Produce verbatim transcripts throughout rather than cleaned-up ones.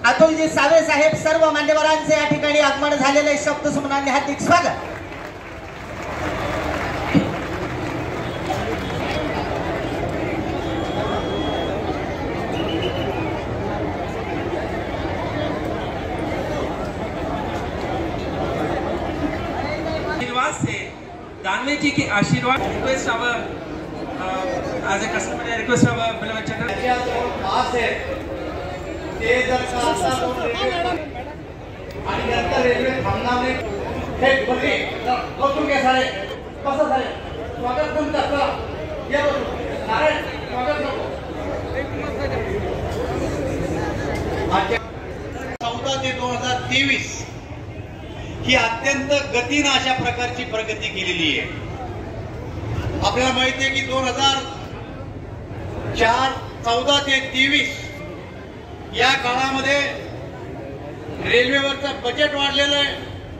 अतुलजी save साहेब सर्व मान्यवरांचे या ठिकाणी आगमन झालेले शब्द सुमनांनी हार्दिक स्वागत। आशीर्वाद से दानवे जी के आशीर्वाद request our as a customer I request our beloved channel ते जर का आता तो आणि नंतर रेल्वे थांबणार नाही हे बघे बसून घ्या सारे कसं सारे स्वागत तुमचं चला या बसून नारायण स्वागत नको चौदा ते दोन हजार तेवीस ही अत्यंत गतीनं अशा प्रकारची प्रगती केलेली आहे। आपल्याला माहिती आहे की दोन हजार चार चौदा ते तेवीस या काळामध्ये रेल्वेवरचं बजेट वाढलेलं आहे।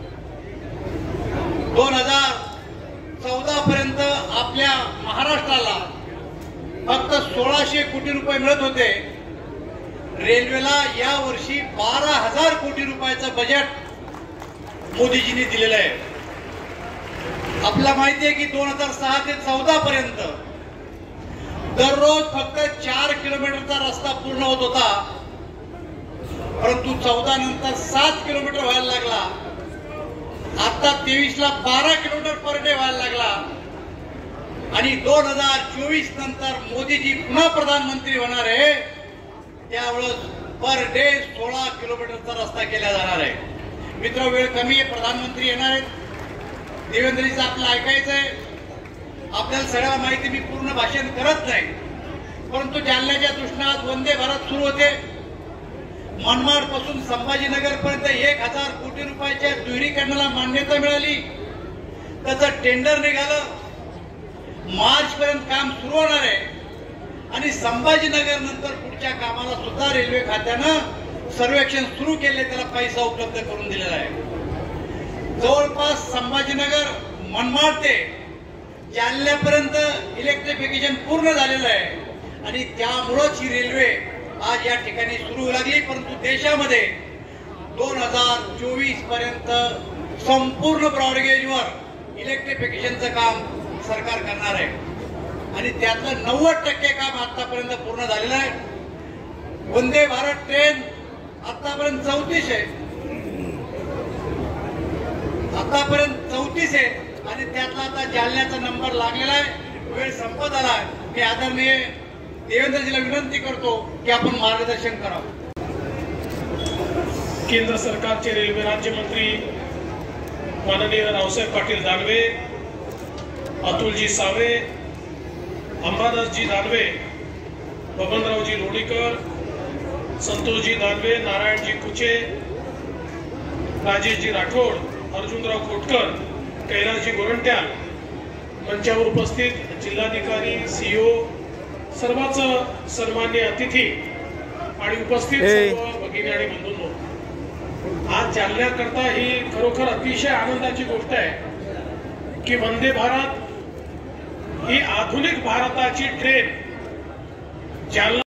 दोन हजार चौदा पर्यंत आपल्या महाराष्ट्राला फक्त सोळाशे कोटी रुपये मिळत होते। रेल्वेला या वर्षी बारा हजार कोटी रुपयाचं बजेट मोदीजींनी दिलेलं आहे। आपल्याला माहिती आहे की दोन हजार सहा ते चौदा पर्यंत दररोज फक्त चार किलोमीटरचा रस्ता पूर्ण होत होता, परंतु चौदा नंतर सात किलोमीटर व्हायला लागला। आता तेवीस ला बारा किलोमीटर पर डे व्हायला लागला आणि दोन हजार चोवीस नंतर मोदीजी पुन्हा प्रधानमंत्री होणार आहे, त्यावेळेस पर डे सोळा किलोमीटरचा रस्ता केला जाणार आहे। मित्र, वेळ कमी आहे, प्रधानमंत्री येणार आहेत। देवेंद्रजीचं आपलं ऐकायचं आहे। आपल्याला सगळ्याला माहिती, मी पूर्ण भाषण करत नाही, परंतु जालन्याच्या दृष्टीने वंदे भारत सुरू होते। मनमाड पासून संभाजीनगर पर्यंत एक हजार कोटी रुपयाच्या दुहेरीकरणाला मान्यता मिळाली। त्याचं टेंडर निघालं, मार्च पर्यंत काम सुरू होणार आहे आणि संभाजीनगर नंतर पुढच्या कामाला सुद्धा रेल्वे खात्यानं सर्वेक्षण सुरू केले, त्याला पैसा उपलब्ध करून दिलेला आहे। जवळपास संभाजीनगर मनमाड ते जालन्यापर्यंत इलेक्ट्रिफिकेशन पूर्ण झालेलं आहे आणि त्यामुळेच ही रेल्वे आज या ठिकाणी सुरू लागली। परंतु देशामध्ये दोन हजार चोवीस पर्यंत संपूर्ण ब्रॉडगेजवर इलेक्ट्रिफिकेशनचं काम सरकार करणार आहे आणि त्यातलं नव्वद टक्के काम आतापर्यंत पूर्ण झालेलं आहे। वंदे भारत ट्रेन आतापर्यंत चौतीस आहे आतापर्यंत चौतीस आहे आणि त्यातला आता जालन्याचा नंबर लागलेला आहे। वेळ संपत आला। मी आदरणीय देवेंद्रजीला विनंती करतो की आपण मार्गदर्शन करावं। केंद्र सरकारचे रेल्वे राज्यमंत्री माननीय रावसाहेब पाटील दानवे, अतुलजी सावे, अंबादासजी दानवे, बबनरावजी लोणीकर, संतोषजी दानवे, नारायणजी कुचे, राजेशजी राठोड, अर्जुनराव खोटकर, कैलासजी गोरंट्याल, मंचावर उपस्थित जिल्हाधिकारी, सीओ, सर्वच सन्मान्य अतिथी आणि उपस्थित सर्व भगिनी आणि बंधूंनो, आज जालन्याकरता ही खरोखर अतिशय आनंदाची गोष्ट आहे की वंदे भारत ही आधुनिक भारताची ट्रेन जालना